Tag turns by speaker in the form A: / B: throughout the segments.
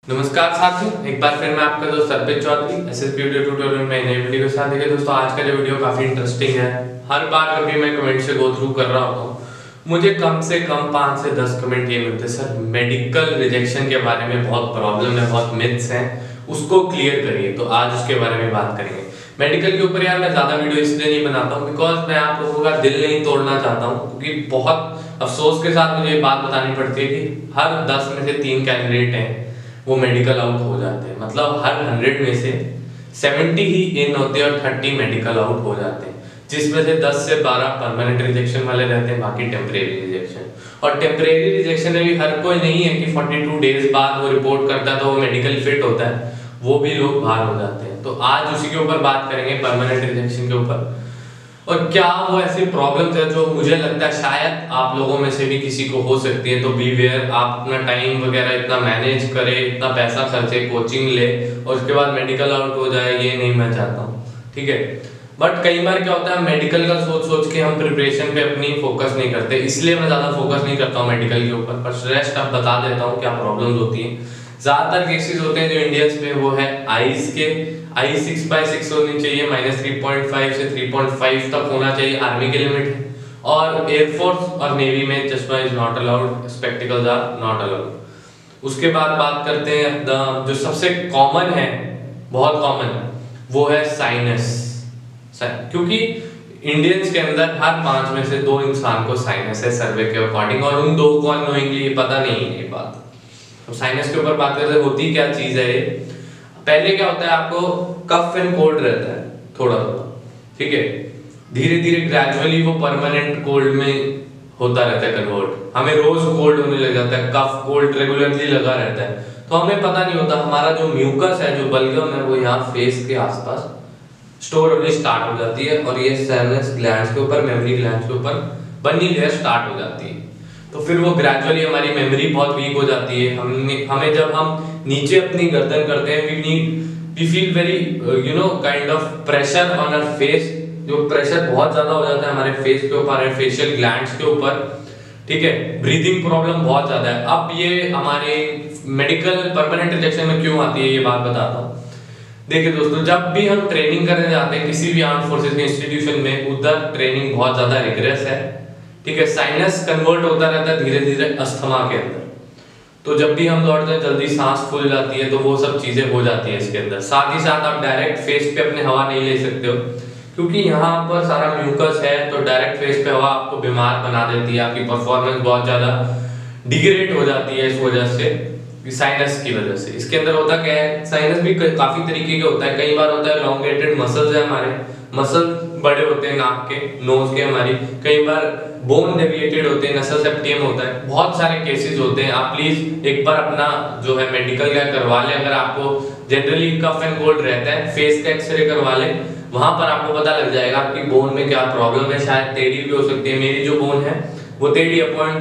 A: नमस्कार साथियों, एक बार फिर मैं आपका दोस्त Arpit Chaudhary SSB video tutorial में नए वीडियो के साथ। देखिए दोस्तों, आज का जो वीडियो काफी इंटरेस्टिंग है। हर बार कभी मैं कमेंट से गो थ्रू कर रहा होता हूँ, मुझे कम से कम 5 से 10 कमेंट ये मिलते हैं, सर मेडिकल रिजेक्शन के बारे में बहुत प्रॉब्लम है, बहुत मिथ्स हैं, उसको क्लियर करिए। तो आज उसके बारे में बात करेंगे। मेडिकल के ऊपर यार मैं ज्यादा वीडियो इसलिए नहीं बनाता हूँ बिकॉज मैं आप लोगों का दिल नहीं तोड़ना चाहता हूँ, क्योंकि बहुत अफसोस के साथ मुझे ये बात बतानी पड़ती है कि हर 10 में से 3 कैंडिडेट हैं वो मेडिकल आउट हो जाते हैं। मतलब हर 100 में से 70 ही इन होते हैं और 30 मेडिकल आउट हो जाते हैं, जिसमें से 10 से 12 परमानेंट रिजेक्शन वाले रहते हैं, बाकी टेम्परेरी रिजेक्शन। और टेम्परेरी रिजेक्शन में भी हर कोई नहीं है कि 42 डेज बाद वो रिपोर्ट करता है तो वो मेडिकल फिट होता है, वो भी लोग बाहर हो जाते हैं। तो आज उसी के ऊपर बात करेंगे, परमानेंट रिजेक्शन के ऊपर, और क्या वो ऐसी प्रॉब्लम्स है जो मुझे लगता है शायद आप लोगों में से भी किसी को हो सकती है। तो बी वेयर, आप अपना टाइम वगैरह इतना मैनेज करें, इतना पैसा खर्चे, कोचिंग ले और उसके बाद मेडिकल आउट हो जाए, ये नहीं मैं चाहता हूँ, ठीक है। बट कई बार क्या होता है, मेडिकल का सोच सोच के हम प्रिपरेशन पे अपनी फोकस नहीं करते, इसलिए मैं ज्यादा फोकस नहीं करता हूँ मेडिकल के ऊपर। पर रेस्ट अब बता देता हूँ क्या प्रॉब्लम्स होती हैं। ज्यादातर केसेस होते हैं जो इंडियंस में, वो है आईज के। आई 6/6 होनी चाहिए, -3.5 से 3.5 तक होना चाहिए, आर्मी के लिमिट है। और एयरफोर्स और नेवी में चश्मा is not allowed, spectacles are not allowed. उसके बाद बात करते हैं जो सबसे कॉमन है, बहुत कॉमन है, वो है साइनस। क्योंकि इंडियंस के अंदर हर 5 में से 2 इंसान को साइनस है सर्वे के अकॉर्डिंग, और उन 2 को अननोइंगली ये पता नहीं है ये बात। तो साइनस के ऊपर बात करते हैं, होती क्या चीज है ये। पहले क्या होता है, आपको कफ एंड कोल्ड रहता है थोड़ा थोड़ा, ठीक है। धीरे धीरे ग्रेजुअली वो परमानेंट कोल्ड में होता रहता है कन्वर्ट। हमें रोज कोल्ड होने लग जाता है, कफ कोल्ड रेगुलरली लगा रहता है, तो हमें पता नहीं होता हमारा जो म्यूकस है, जो बलगम है, वो यहाँ फेस के आसपास स्टोर होनी स्टार्ट हो जाती है, और ये साइनस ग्लैंड्स के ऊपर, मेमोरी ग्लैंड्स के ऊपर बननी लेयर स्टार्ट हो जाती है। तो फिर वो ग्रेजुअली हमारी मेमोरी बहुत वीक हो जाती है। हमें जब हम नीचे अपनी गर्दन करते हैं, we feel very kind of pressure on our face. जो प्रेशर बहुत ज्यादा हो जाता है हमारे फेस के ऊपर, फेशियल ग्लैंड्स के ऊपर, ठीक है। ब्रीदिंग प्रॉब्लम बहुत ज्यादा है। अब ये हमारे मेडिकल परमानेंट रिजेक्शन में क्यों आती है, ये बात बताता हूँ। देखिए दोस्तों, जब भी हम ट्रेनिंग करने जाते हैं किसी भी आर्म्ड फोर्सेस के इंस्टीट्यूशन में, उधर ट्रेनिंग बहुत ज्यादा रिग्रेस है, ठीक है। साइनस कन्वर्ट होता रहता है धीरे धीरे अस्थमा के अंदर। तो जब भी हम दौड़ते हैं जल्दी सांस फूल जाती है, तो वो सब चीजें हो जाती हैं इसके अंदर। साथ ही साथ आप डायरेक्ट फेस पे अपने हवा नहीं ले सकते हो, क्योंकि यहाँ पर सारा म्यूकस है, तो डायरेक्ट फेस पे हवा आपको बीमार बना देती है, आपकी परफॉर्मेंस बहुत ज्यादा डिग्रेड हो जाती है इस वजह से, साइनस की वजह से। इसके अंदर होता क्या है, साइनस भी काफी तरीके का होता है। कई बार होता है लॉन्गेटेड मसल्स है, हमारे मसल बड़े होते हैं नाक के, नोज के हमारी। कई बार बोन डेविएटेड होते हैं, नसल सेप्टियम होता है, बहुत सारे केसेस होते हैं। आप प्लीज एक बार अपना जो है मेडिकल का करवा लें। अगर आपको जनरली कफ एंड कोल्ड रहता है, फेस का एक्सरे करवा लें, वहां पर आपको पता लग जाएगा आपकी बोन में क्या प्रॉब्लम है। शायद टेढ़ी भी हो सकती है। मेरी जो बोन है वो टेढ़ी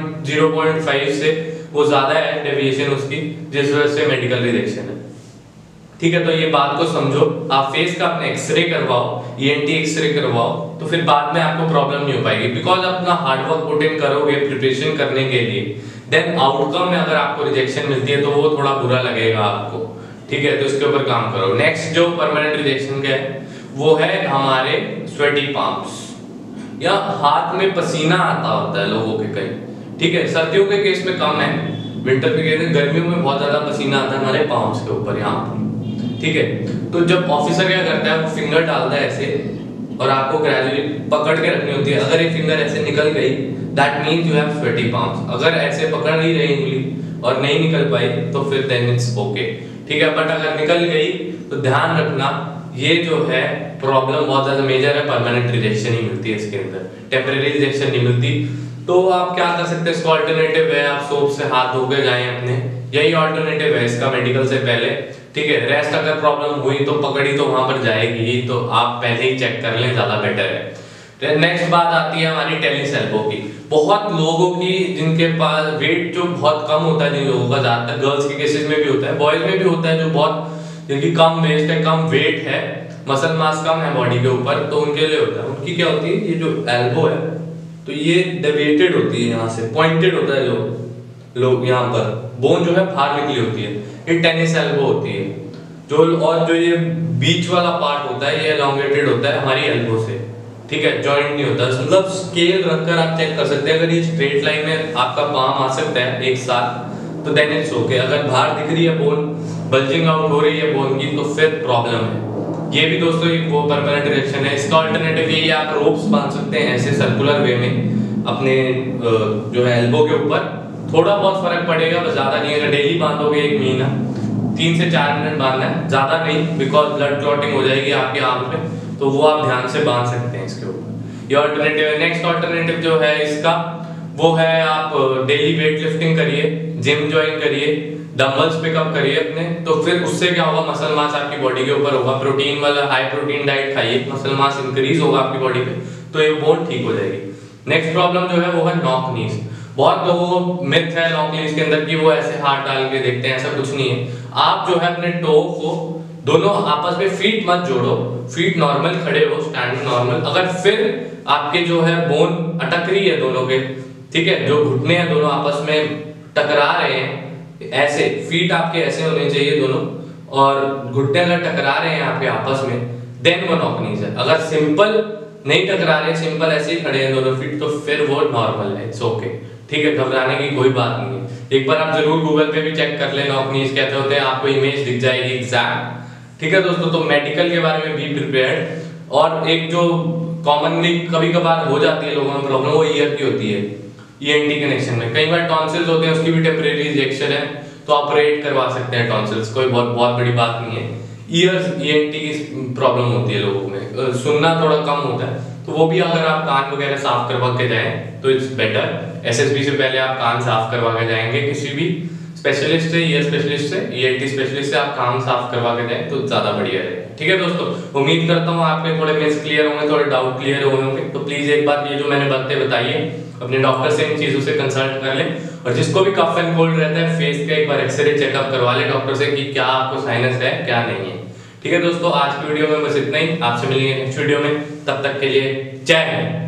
A: 0.5 से वो ज्यादा है डेविएशन उसकी, जिस वजह से मेडिकल रिजेक्शन है, ठीक है। तो ये बात को समझो, आप फेस का अपने एक्सरे करवाओ, ईएनटी एक्सरे करवाओ, तो फिर बाद में आपको प्रॉब्लम नहीं हो पाएगी। बिकॉज अपना हार्डवर्क पुट इन करोगे प्रिपरेशन करने के लिए, देन आउटकम में अगर आपको रिजेक्शन मिलती है तो वो थोड़ा बुरा लगेगा आपको, ठीक है। तो इसके ऊपर काम करो। नेक्स्ट जो परमानेंट रिजेक्शन का है वो है हमारे स्वेटी पाम्स, या हाथ में पसीना आता होता है लोगों के कई, ठीक है। सर्दियों के केस में कम है, विंटर के केस में, गर्मियों में बहुत ज्यादा पसीना आता है हमारे पाम्स के ऊपर, यहाँ पर, ठीक है। तो जब ऑफिसर क्या करता है, वो फिंगर डालता है ऐसे, और आपको ग्रेजुअली पकड़ के रखनी होती है। अगर एक फिंगर ऐसे निकल गई, that means you have sweaty palms. अगर ऐसे पकड़ नहीं रही उंगली और नहीं निकल पाई, तो फिर देन इट्स ओके, ठीक है। बट अगर निकल गई तो ध्यान रखना, ये जो है प्रॉब्लम बहुत ज्यादा मेजर है, परमानेंट रिजेक्शन ही मिलती है इसके अंदर, टेम्परेरी रिजेक्शन नहीं मिलती। तो आप क्या कर सकते हैं, इसका ऑल्टरनेटिव है आप सोप से हाथ धो के जाएं अपने, यही ऑल्टरनेटिव है इसका मेडिकल से पहले, ठीक है। रेस्ट अगर प्रॉब्लम हुई तो पकड़ी तो वहां पर जाएगी, तो आप पहले ही चेक कर लें, ज्यादा बेटर है। नेक्स्ट बात आती है हमारी टेनिस एल्बो की। बहुत लोगों की जिनके पास वेट जो बहुत कम होता है, जिन लोगों का, ज्यादातर गर्ल्स के केसेस में भी होता है, बॉयज में भी होता है, जो बहुत जिनकी कम वेस्ट है, कम वेट है, मसल मास कम है बॉडी के ऊपर, तो उनके लिए होता है। उनकी क्या होती है, ये जो एल्बो है, तो ये डेविएटेड होती है, यहाँ से पॉइंटेड होता है, जो लोग यहाँ पर बोन जो है बाहर निकली होती है। ये टेनिस एल्बो होती है। जो ये बीच वाला पार्ट होता है ये एलोंगेटेड होता है हमारी एल्बो से, ठीक है, जॉइंट नहीं होता। मतलब स्केल रखकर आप चेक कर सकते हैं, अगर ये स्ट्रेट लाइन में आपका पाम आ सकता है एक साथ तो देन इट्स ओके। अगर बाहर दिख रही है बोन, बल्जिंग आउट हो रही है बोन की, तो फिर प्रॉब्लम है। ये भी दोस्तों एक वो परमानेंट रिएक्शन है। इसका अल्टरनेटिव ये आप रोप्स बांध सकते हैं ऐसे सर्कुलर वे में अपने जो है एल्बो के ऊपर, थोड़ा बहुत फर्क पड़ेगा, बस ज्यादा नहीं। अगर डेली बांधोगे 1 महीना 3 से 4 मिनट बांधना है, ज्यादा नहीं, बिकॉज ब्लड क्लॉटिंग हो जाएगी आपके आर्म पे, तो वो आप ध्यान से बांध सकते हैं इसके ऊपर। ये अल्टरनेटिव है। नेक्स्ट अल्टरनेटिव जो है इसका वो है आप डेली वेट लिफ्टिंग करिए, जिम ज्वाइन करिए, डंबल्स पिकअप करिए अपने, तो फिर उससे क्या होगा, मसल मास आपकी बॉडी के ऊपर होगा। प्रोटीन वाला हाई प्रोटीन डाइट खाइए, मसल मास इंक्रीज होगा आपकी बॉडी पे, तो ये बोन ठीक हो जाएगी। नेक्स्ट प्रॉब्लम जो है वो है नॉक नीज। बहुत लोगों को मिथ है नॉक नीज के अंदर कि वो ऐसे हाथ डाल के देखते हैं, ऐसा कुछ नहीं है। आप जो है अपने टो को दोनों आपस में फीट मत जोड़ो, फीट नॉर्मल खड़े हो, स्टैंड नॉर्मल। अगर फिर आपके जो है बोन अटक रही है दोनों के, ठीक है, जो घुटने हैं दोनों आपस में टकरा रहे हैं, ऐसे फीट आपके ऐसे होने चाहिए दोनों, और घुटने अगर टकरा रहे हैं आपके आपस में, देन वो नॉक नीज है। अगर सिंपल नहीं टकरा रहे, सिंपल ऐसे ही खड़े हैं दोनों फीट, तो फिर वो नॉर्मल है, इट्स ओके, ठीक है, घबराने की कोई बात नहीं है। एक बार आप जरूर गूगल पे भी चेक कर लें नॉक नीज कैसे होते हैं, आपको इमेज दिख जाएगी एग्जैक्ट, ठीक है दोस्तों। तो मेडिकल के बारे में बी प्रिपेयर्ड। और एक जो कॉमनली कभी कभार हो जाती है लोगों में प्रॉब्लम, वो ईयर की होती है, ईएनटी कनेक्शन में। कई बार टॉन्सिल्स होते हैं, उसकी भी टेम्परेरी रिजेक्शन है, तो ऑपरेट करवा सकते हैं टॉन्सिल्स, कोई बहुत बड़ी बात नहीं है। ईयर्स ईएनटी की प्रॉब्लम होती है लोगों में, सुनना थोड़ा कम होता है, तो वो भी अगर आप कान वगैरह साफ करवा के जाएं तो इट्स बेटर। एसएसबी से पहले आप कान साफ करवा के जाएंगे, किसी भी स्पेशलिस्ट से, ईयर स्पेशलिस्ट से, ईएनटी स्पेशलिस्ट से आप कान साफ करवा के जाएं तो ज्यादा बढ़िया है, ठीक है दोस्तों। उम्मीद करता हूँ आपके थोड़े मिस क्लियर होंगे, थोड़े डाउट क्लियर होंगे, तो प्लीज एक बार ये जो मैंने बातें बताई है अपने डॉक्टर से इन चीजों से कंसल्ट कर लें। और जिसको भी कफ एंड कोल्ड रहता है, फेस का एक बार एक्सरे चेकअप करवा लें डॉक्टर से कि क्या आपको साइनस है क्या नहीं है, ठीक है दोस्तों। आज की वीडियो में बस इतना ही, आपसे मिलेंगे नेक्स्ट वीडियो में, तब तक के लिए जय हिंद।